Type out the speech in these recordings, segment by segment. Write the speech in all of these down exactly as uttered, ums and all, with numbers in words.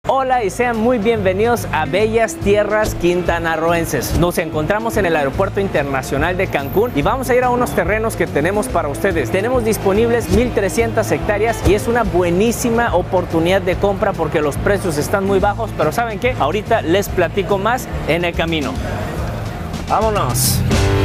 Hola y sean muy bienvenidos a bellas tierras quintanarroenses. Nos encontramos en el Aeropuerto Internacional de Cancún y vamos a ir a unos terrenos que tenemos para ustedes. Tenemos disponibles mil trescientas hectáreas y es una buenísima oportunidad de compra porque los precios están muy bajos, pero ¿saben qué? Ahorita les platico más en el camino. ¡Vámonos!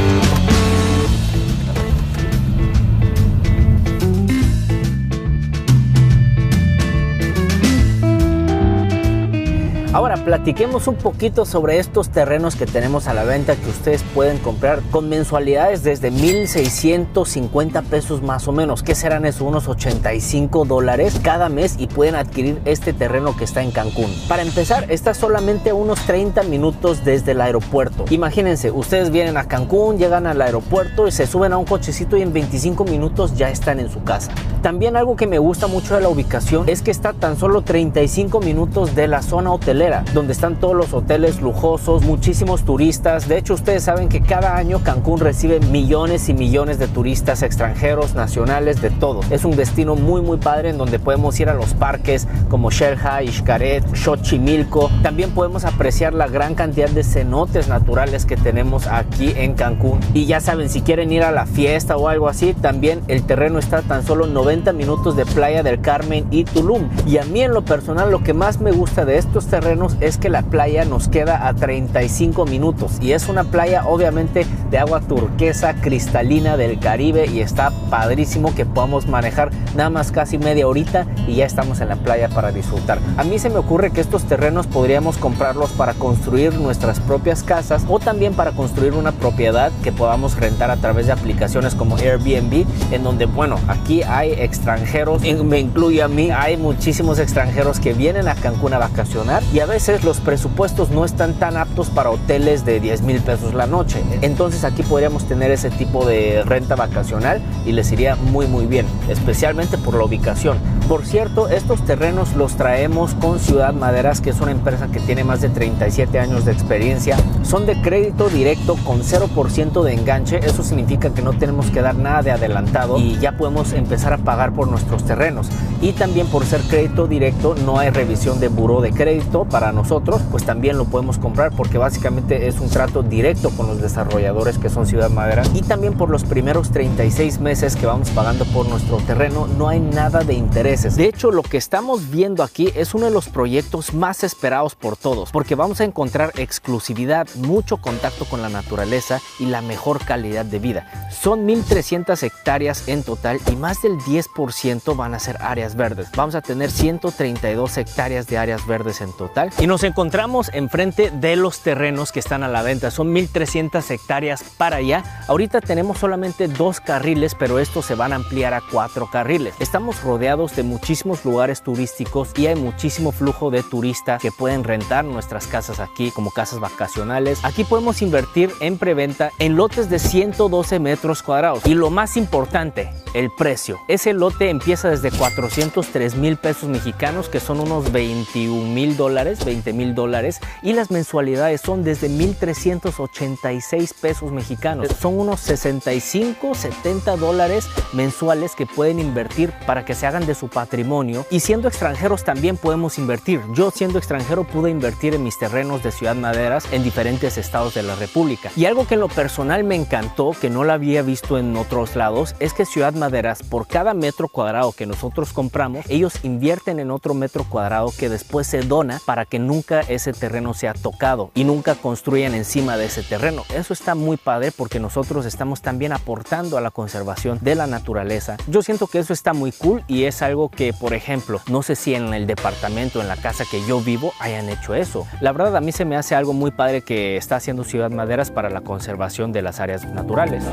Ahora platiquemos un poquito sobre estos terrenos que tenemos a la venta que ustedes pueden comprar con mensualidades desde mil seiscientos cincuenta pesos más o menos. ¿Qué serán eso? Unos ochenta y cinco dólares cada mes y pueden adquirir este terreno que está en Cancún. Para empezar, está solamente a unos treinta minutos desde el aeropuerto. Imagínense, ustedes vienen a Cancún, llegan al aeropuerto y se suben a un cochecito y en veinticinco minutos ya están en su casa. También algo que me gusta mucho de la ubicación es que está tan solo treinta y cinco minutos de la zona hotelera, donde están todos los hoteles lujosos, muchísimos turistas. De hecho, ustedes saben que cada año Cancún recibe millones y millones de turistas extranjeros, nacionales, de todo. Es un destino muy muy padre en donde podemos ir a los parques como Xel-Há, Xcaret, Xochimilco. También podemos apreciar la gran cantidad de cenotes naturales que tenemos aquí en Cancún. Y ya saben, si quieren ir a la fiesta o algo así, también el terreno está a tan solo noventa minutos de Playa del Carmen y Tulum. Y a mí en lo personal lo que más me gusta de estos terrenos es que la playa nos queda a treinta y cinco minutos y es una playa obviamente de agua turquesa cristalina del Caribe y está padrísimo que podamos manejar nada más casi media horita y ya estamos en la playa para disfrutar. A mí se me ocurre que estos terrenos podríamos comprarlos para construir nuestras propias casas o también para construir una propiedad que podamos rentar a través de aplicaciones como Airbnb, en donde, bueno, aquí hay extranjeros, me incluye a mí, hay muchísimos extranjeros que vienen a Cancún a vacacionar y a veces los presupuestos no están tan aptos para hoteles de diez mil pesos la noche. Entonces aquí podríamos tener ese tipo de renta vacacional y les iría muy muy bien, especialmente por la ubicación. Por cierto, estos terrenos los traemos con Ciudad Maderas, que es una empresa que tiene más de treinta y siete años de experiencia. Son de crédito directo con cero por ciento de enganche. Eso significa que no tenemos que dar nada de adelantado y ya podemos empezar a pagar por nuestros terrenos. Y también por ser crédito directo no hay revisión de buró de crédito para nosotros, pues también lo podemos comprar porque básicamente es un trato directo con los desarrolladores que son Ciudad Madera. Y también por los primeros treinta y seis meses que vamos pagando por nuestro terreno no hay nada de interés. De hecho, lo que estamos viendo aquí es uno de los proyectos más esperados por todos, porque vamos a encontrar exclusividad, mucho contacto con la naturaleza y la mejor calidad de vida. Son mil trescientas hectáreas en total y más del diez por ciento van a ser áreas verdes. Vamos a tener ciento treinta y dos hectáreas de áreas verdes en total y nos encontramos enfrente de los terrenos que están a la venta. Son mil trescientas hectáreas para allá. Ahorita tenemos solamente dos carriles, pero estos se van a ampliar a cuatro carriles. Estamos rodeados de muchísimos lugares turísticos y hay muchísimo flujo de turistas que pueden rentar nuestras casas aquí como casas vacacionales. Aquí podemos invertir en preventa en lotes de ciento doce metros cuadrados y lo más importante, el precio. Ese lote empieza desde cuatrocientos tres mil pesos mexicanos, que son unos veintiún mil dólares, veinte mil dólares, y las mensualidades son desde mil trescientos ochenta y seis pesos mexicanos. Son unos sesenta y cinco, setenta dólares mensuales que pueden invertir para que se hagan de su patrimonio, y siendo extranjeros también podemos invertir. Yo siendo extranjero pude invertir en mis terrenos de Ciudad Maderas en diferentes estados de la República. Y algo que en lo personal me encantó, que no lo había visto en otros lados, es que Ciudad Maderas, por cada metro cuadrado que nosotros compramos, ellos invierten en otro metro cuadrado que después se dona para que nunca ese terreno sea tocado y nunca construyan encima de ese terreno. Eso está muy padre porque nosotros estamos también aportando a la conservación de la naturaleza. Yo siento que eso está muy cool y es algo que, por ejemplo, no sé si en el departamento, en la casa que yo vivo, hayan hecho eso. La verdad, a mí se me hace algo muy padre que está haciendo Ciudad Maderas para la conservación de las áreas naturales.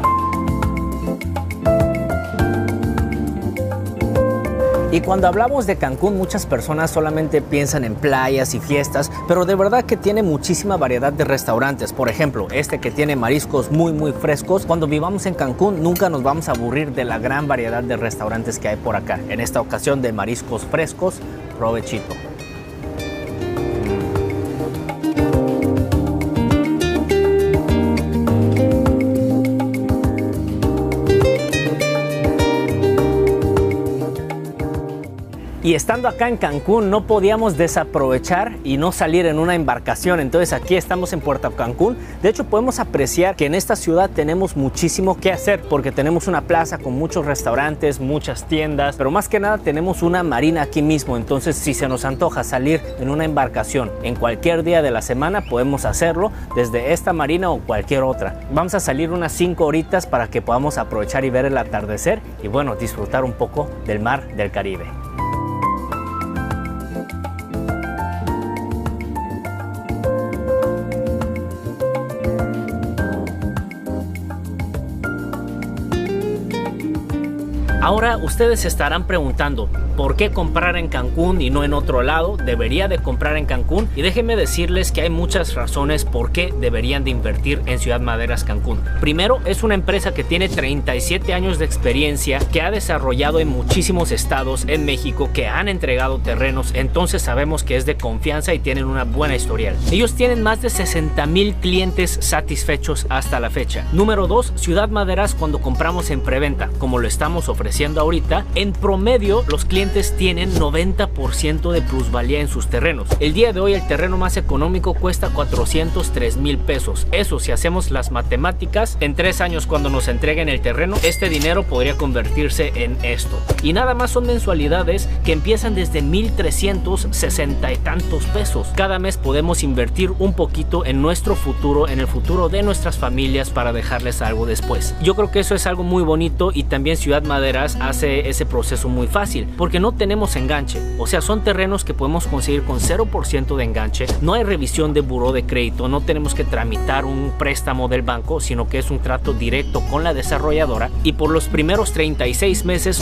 Y cuando hablamos de Cancún, muchas personas solamente piensan en playas y fiestas, pero de verdad que tiene muchísima variedad de restaurantes. Por ejemplo, este que tiene mariscos muy muy frescos. Cuando vivamos en Cancún nunca nos vamos a aburrir de la gran variedad de restaurantes que hay por acá. En esta ocasión de mariscos frescos, provechito. Y estando acá en Cancún no podíamos desaprovechar y no salir en una embarcación. Entonces aquí estamos en Puerto Cancún. De hecho podemos apreciar que en esta ciudad tenemos muchísimo que hacer porque tenemos una plaza con muchos restaurantes, muchas tiendas, pero más que nada tenemos una marina aquí mismo. Entonces si se nos antoja salir en una embarcación en cualquier día de la semana podemos hacerlo desde esta marina o cualquier otra. Vamos a salir unas cinco horitas para que podamos aprovechar y ver el atardecer y bueno, disfrutar un poco del mar del Caribe. Ahora ustedes se estarán preguntando, ¿por qué comprar en Cancún y no en otro lado? ¿Debería de comprar en Cancún? Y déjenme decirles que hay muchas razones por qué deberían de invertir en Ciudad Maderas Cancún. Primero, es una empresa que tiene treinta y siete años de experiencia, que ha desarrollado en muchísimos estados en México, que han entregado terrenos, entonces sabemos que es de confianza y tienen una buena historial. Ellos tienen más de sesenta mil clientes satisfechos hasta la fecha. Número dos, Ciudad Maderas, cuando compramos en preventa, como lo estamos ofreciendo ahorita, en promedio los clientes tienen noventa por ciento de plusvalía en sus terrenos. El día de hoy el terreno más económico cuesta cuatrocientos tres mil pesos. Eso, si hacemos las matemáticas, en tres años cuando nos entreguen el terreno, este dinero podría convertirse en esto. Y nada más son mensualidades que empiezan desde mil trescientos sesenta y tantos pesos. Cada mes podemos invertir un poquito en nuestro futuro, en el futuro de nuestras familias, para dejarles algo después. Yo creo que eso es algo muy bonito y también Ciudad Maderas hace ese proceso muy fácil porque no tenemos enganche, o sea, son terrenos que podemos conseguir con cero por ciento de enganche, no hay revisión de buró de crédito, no tenemos que tramitar un préstamo del banco, sino que es un trato directo con la desarrolladora y por los primeros treinta y seis meses